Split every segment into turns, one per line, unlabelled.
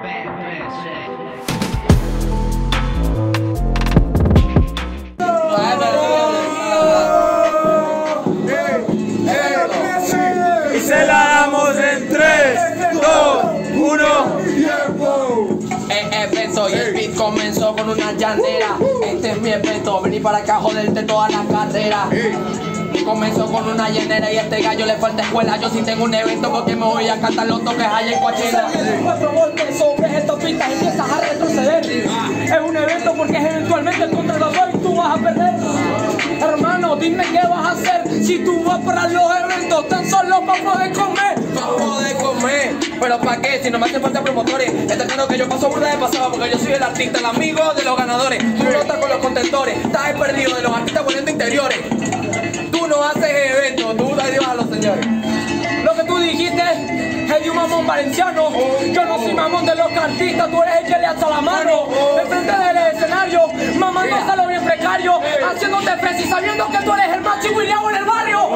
Y se la damos en 3, 2, 1.
Evento y el beat comenzó con una llanera. Este es mi evento, vení para acá joderte toda la carrera. Comenzó con una llanera y a este gallo le falta escuela. Yo sí tengo un evento porque me voy a cantar los toques allá en Coachella.
4 golpes sobre estas pistas empiezas a retroceder. Es un evento porque es eventualmente el contrador y tú vas a perder. Hermano, dime qué vas a hacer si tú vas para los eventos tan solo para poder comer.
Para poder comer, pero ¿para qué? Si no me hacen falta promotores. Está claro que yo paso burda de pasado porque yo soy el artista, el amigo de los ganadores. Tú no estás con los contentores, estás perdido de los artistas poniendo interiores. Tú no haces eventos, tú te llevas a los señores.
Lo que tú dijiste es de un mamón valenciano. Yo no soy mamón de los artistas, tú eres el que le alza la mano. Enfrente del escenario, mamándoselo bien precario, haciéndote fresa y sabiendo que tú eres el más chihuileado en el barrio.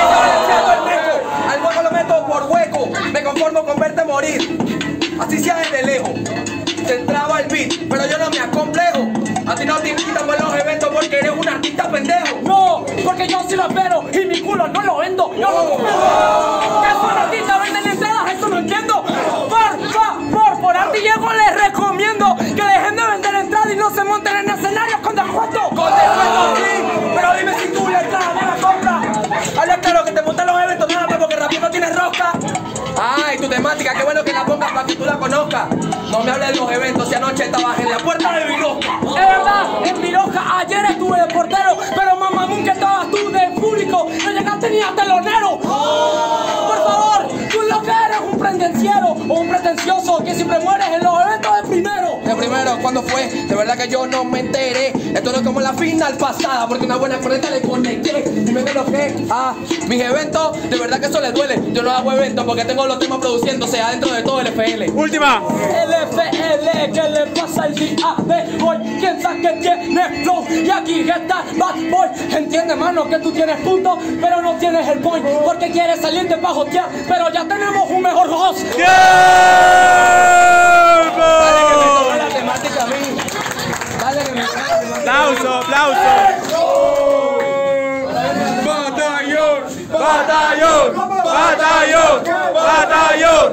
Al hueco lo meto por hueco, me conformo con verte morir. Así sea desde lejos, se entraba el beat, pero yo no me acomplejo. A ti no te invitan por los eventos porque eres un artista pendejo.
No, porque yo sí lo espero y mi culo no lo vendo, yo lo compro. Que son artistas, venden entradas, eso no entiendo. Por arte llego les recomiendo que dejen de vender entradas y no se monten en escenarios con descuento.
Con descuento sí, pero dime si tú la entrada no la compras. Habla claro que te montan los eventos nada más porque rápido no tienes rosca. Ay, tu temática, qué bueno que la pongas para que tú la conozcas. No me hables de los eventos, si anoche estabas en la puerta de Viroja.
Es verdad, en Viroja ayer estuve de portero, pero mamá, nunca estabas tú de público, no llegaste ni a telonero. Por favor, tú lo que eres un pendenciero o un pretencioso que siempre mueres en los eventos de primero.
De primero, ¿cuándo fue? De verdad que yo no me enteré. Esto no es como la final pasada, porque una buena corriente le conecté. Dime de lo que, mis eventos, de verdad que eso les duele. Yo no hago eventos porque tengo los temas produciéndose adentro de todo el FL.
Última.
LFL, ¿qué le pasa el día de hoy? Piensa que tiene flow y aquí está Bad Boy. Entiende, mano, que tú tienes puntos, pero no tienes el point. Porque quieres salirte pa' jotear, pero ya tenemos un mejor host.
¡Tiempo!
Dale que me toque la temática a mí. Dale que me toque la temática.
Aplauso, aplauso. Batallón, batallón, batallón, batallón.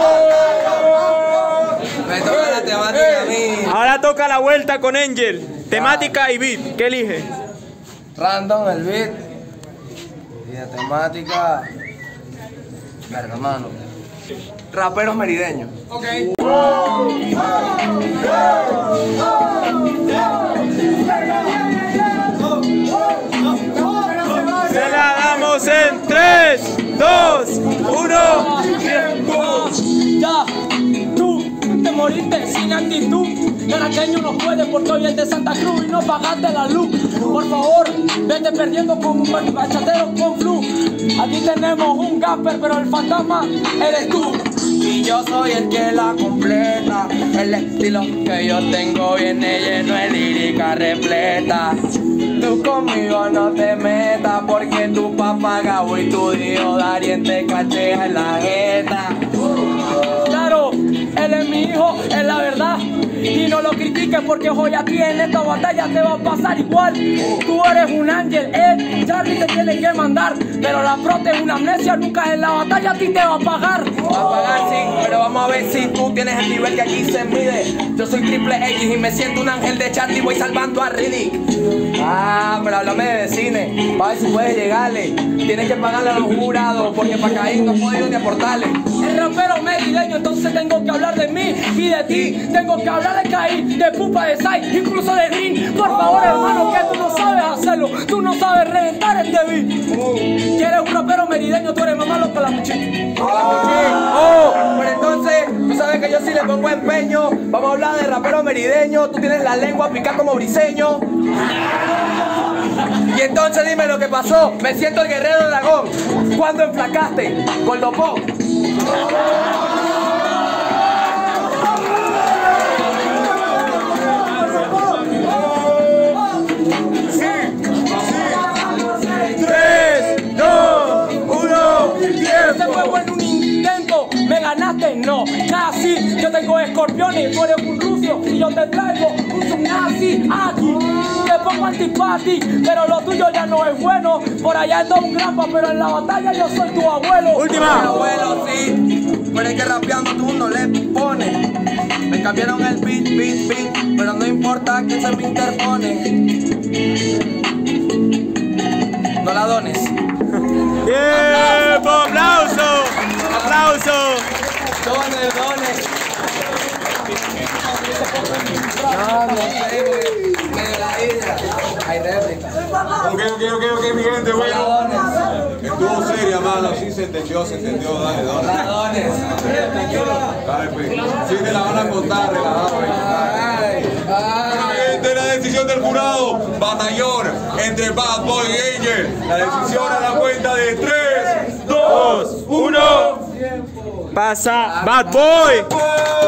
Me toca la temática a mí.
Ahora toca la vuelta con Angel. Temática y beat. ¿Qué elige?
Random el beat. Y de temática. Verga, mano. Raperos merideños. Ok.
Se la damos en 3, 2, 1.
¡Tiempo! Ya, tú te moriste sin actitud. Caraqueño no puede porque hoy es de Santa Cruz y no pagaste la luz. Por favor, vete perdiendo como un bachatero con flu. Aquí tenemos un gaffer, pero el fantasma eres tú.
Y yo soy el que la completa. El estilo que yo tengo viene lleno de lírica repleta. Tú conmigo no te metas porque tu papá Gabo y tu tío Darien te cachea en la jeta.
Claro, él es mi hijo, es la verdad. Y no lo critiques porque hoy a ti en esta batalla te va a pasar igual. Tú eres un ángel, Charlie te tiene que mandar. Pero la prote es una amnesia, nunca en la batalla a ti te va a pagar.
Va a pagar sí, pero vamos a ver si tú tienes el nivel que aquí se mide. Yo soy triple X y me siento un ángel de Charlie, voy salvando a Riddick. Pero háblame de cine, para ver si puedes llegarle. Tienes que pagarle a los jurados porque para caer no puedo ir ni aportarle.
El rapero merideño, entonces tengo que hablar de mí y de ti. Tengo que hablar de Caí, de Pupa, de Sai, incluso de Rin. Por favor, hermano, que tú no sabes hacerlo. Tú no sabes reventar este beat. ¿Quieres un rapero merideño? Tú eres más malo que la muchica.
Pero entonces, tú sabes que yo sí le pongo empeño. Vamos a hablar de rapero merideño. Tú tienes la lengua picada como briseño. Y entonces dime lo que pasó. Me siento el guerrero dragón. ¿Cuándo enflacaste? Goldopón.
Me ganaste, No, casi, yo tengo escorpiones, tú eres un ruso y yo te traigo un subnazi aquí. Te pongo antipati, pero lo tuyo ya no es bueno. Por allá ando un grampa, pero en la batalla yo soy tu abuelo.
Última.
Mi abuelo sí, pero es que rapeando tú no le pones. Me cambiaron el beat, pero no importa que se me interpone. No la dones.
¡Tiempo! ¡Aplauso! ¡Aplauso!
Dones. No sé, me la idea. Hay réplica.
Ok, mi gente, bueno. Estuvo seria, mano, sí se entendió, dale.
La dones.
Dale, pues. Sí te la van a contar, relajado. Bueno, mi gente, la decisión del jurado, batallón entre Bad Boy y Angel. La decisión a la cuenta de 3, 2,
2, 1. Pasa Bad Boy.